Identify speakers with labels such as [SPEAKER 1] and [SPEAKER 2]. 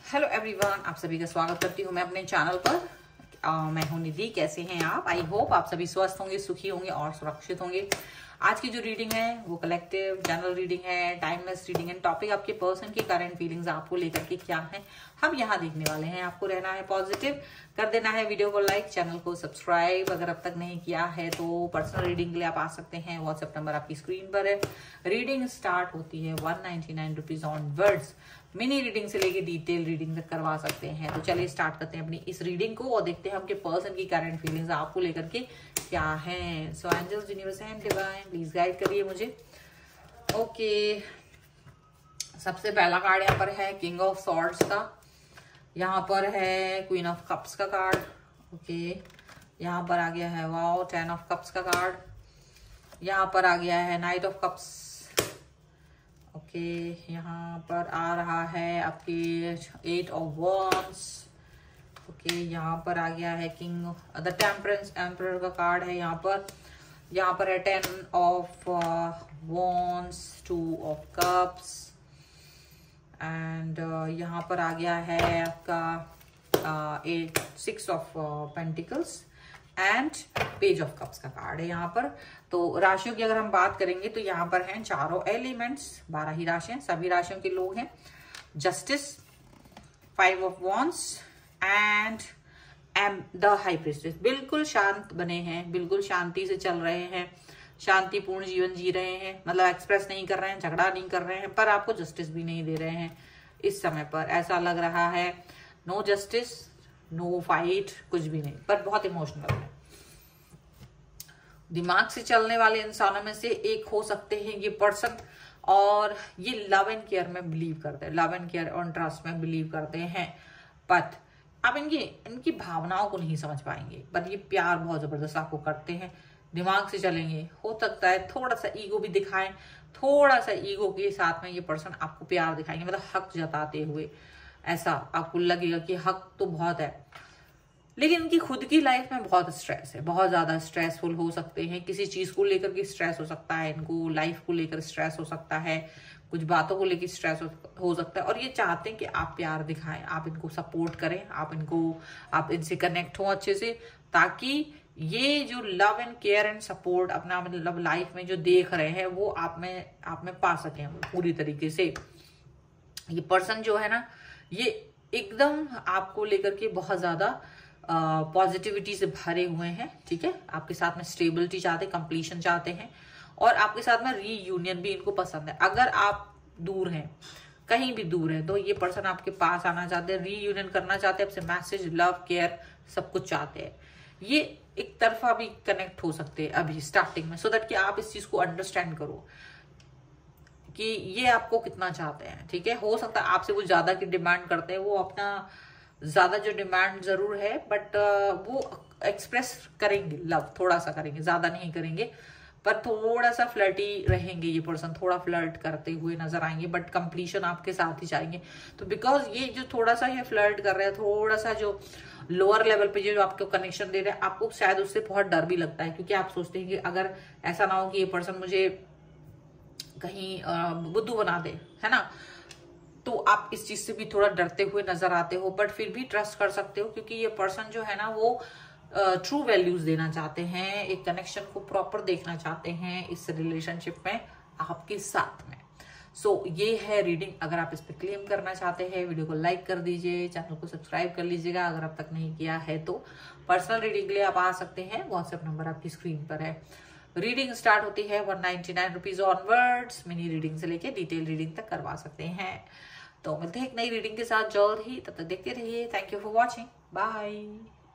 [SPEAKER 1] Hello everyone, आप सभी का स्वागत करती हूँ मैं अपने चैनल पर। मैं हूँ निधि। कैसे हैं आप? आई होप आप सभी स्वस्थ होंगे, सुखी होंगे और सुरक्षित होंगे। आज की जो रीडिंग है वो कलेक्टिव जनरल रीडिंग है, टाइमलेस रीडिंग है। टॉपिक आपके पर्सन की करंट फीलिंग्स आपको लेकर के क्या है हम यहाँ देखने वाले हैं। आपको रहना है पॉजिटिव, कर देना है वीडियो को लाइक, चैनल को सब्सक्राइब अगर अब तक नहीं किया है तो। पर्सनल रीडिंग के लिए आप आ सकते हैं, व्हाट्सएप नंबर आपकी स्क्रीन पर है। रीडिंग स्टार्ट होती है 199 rupees onwards. Mini reading से लेके डिटेल रीडिंग तक करवा सकते हैं। तो चलिए स्टार्ट करते हैं अपनी इस रीडिंग को और देखते हैं आपके पर्सन की करंट फीलिंग्स आपको लेकर के क्या है। So angels, universe and divine please guide करिए मुझे। ओके, सबसे पहला कार्ड यहाँ पर है किंग ऑफ सॉर्ड्स का। यहाँ पर है क्वीन ऑफ कप्स का कार्ड। ओके, यहाँ पर आ गया है वाओ 10 ऑफ कप्स का कार्ड। यहाँ पर आ गया है नाइट ऑफ कप्स। ओके, यहाँ पर आ रहा है आपके 8 ऑफ वॉन्ड्स। ओके, यहाँ पर आ गया है किंग द टेम्परेंस एम्परर का कार्ड है। यहाँ पर है 10 of wands, 2 of cups and यहाँ पर आ गया है आपका 6 of pentacles and page of cups का कार्ड है यहाँ पर। तो राशियों की अगर हम बात करेंगे तो यहाँ पर हैं चारों एलिमेंट्स, 12 ही राशियां, सभी राशियों के लोग हैं। Justice, 5 of wands and the high priestess. बिल्कुल शांत बने हैं, बिल्कुल शांति से चल रहे हैं, शांतिपूर्ण जीवन जी रहे हैं। मतलब एक्सप्रेस नहीं कर रहे हैं, झगड़ा नहीं कर रहे हैं, पर आपको जस्टिस भी नहीं दे रहे हैं इस समय पर। ऐसा लग रहा है नो जस्टिस, नो फाइट, कुछ भी नहीं, पर बहुत इमोशनल है। दिमाग से चलने वाले इंसानों में से एक हो सकते हैं ये पर्सन, और ये लव एंड केयर में बिलीव करते हैं, लव एंड केयर और ट्रस्ट में बिलीव करते हैं। बट आप इनकी भावनाओं को नहीं समझ पाएंगे, पर ये प्यार बहुत जबरदस्त आपको करते हैं। दिमाग से चलेंगे, हो सकता है थोड़ा सा ईगो भी दिखाएं, थोड़ा सा ईगो के साथ में ये पर्सन आपको प्यार दिखाएंगे, मतलब हक जताते हुए। ऐसा आपको लगेगा कि हक तो बहुत है, लेकिन इनकी खुद की लाइफ में बहुत स्ट्रेस है, बहुत ज्यादा स्ट्रेसफुल हो सकते हैं। किसी चीज को लेकर के स्ट्रेस हो सकता है, इनको लाइफ को लेकर स्ट्रेस हो सकता है, कुछ बातों को लेकर स्ट्रेस हो सकता है। और ये चाहते हैं कि आप प्यार दिखाएं, आप इनको सपोर्ट करें, आप इनसे कनेक्ट हो अच्छे से, ताकि ये जो love and care and support अपना मतलब लाइफ में जो देख रहे हैं वो आप में पा सकें पूरी तरीके से। ये पर्सन जो है ना, ये एकदम आपको लेकर के बहुत ज्यादा पॉजिटिविटी से भरे हुए हैं। ठीक है, आपके साथ में स्टेबिलिटी चाहते हैं, कंप्लीशन चाहते हैं, और आपके साथ में रीयूनियन भी इनको पसंद है। अगर आप दूर हैं, कहीं भी दूर है, तो ये पर्सन आपके पास आना चाहते हैं, रीयूनियन करना चाहते हैं, आपसे मैसेज, लव, केयर सब कुछ चाहते हैं। ये एक तरफा भी कनेक्ट हो सकते हैं अभी स्टार्टिंग में, सो दैट कि आप इस चीज को अंडरस्टैंड करो कि ये आपको कितना चाहते हैं। ठीक है, हो सकता है आपसे वो ज्यादा की डिमांड करते हैं, वो अपना ज्यादा जो डिमांड जरूर है, बट वो एक्सप्रेस करेंगे, लव थोड़ा सा करेंगे, ज्यादा नहीं करेंगे, पर थोड़ा सा फ्लर्टी रहेंगे ये पर्सन, थोड़ा फ्लर्ट करते हुए नजर आएंगे, बट कंप्लीशन आपके साथ ही चाहेंगे। तो बिकॉज ये जो थोड़ा सा ये फ्लर्ट कर रहे हैं, थोड़ा सा जो लोअर लेवल पे जो आपको कनेक्शन दे रहे हैं, आपको शायद उससे बहुत डर भी लगता है, क्योंकि आप सोचते हैं कि अगर ऐसा ना हो कि ये पर्सन मुझे कहीं बुद्धू बना दे, है ना, तो आप इस चीज से भी थोड़ा डरते हुए नजर आते हो। बट फिर भी ट्रस्ट कर सकते हो, क्योंकि ये पर्सन जो है ना वो ट्रू वैल्यूज देना चाहते हैं, एक कनेक्शन को प्रॉपर देखना चाहते हैं इस रिलेशनशिप में आपके साथ में। सो ये है रीडिंग। अगर आप इस पर क्लेम करना चाहते हैं, वीडियो को लाइक कर दीजिए, चैनल को सब्सक्राइब कर लीजिएगा अगर अब तक नहीं किया है तो। पर्सनल रीडिंग के लिए आप आ सकते हैं, व्हाट्सएप नंबर आपकी स्क्रीन पर है। रीडिंग स्टार्ट होती है 199 रुपीज ऑनवर्ड्स। मिनी रीडिंग से लेके डिटेल रीडिंग तक करवा सकते हैं। तो मिलते हैं एक नई रीडिंग के साथ जल्द ही, तब तक देखते रहिए। Thank you for watching, bye.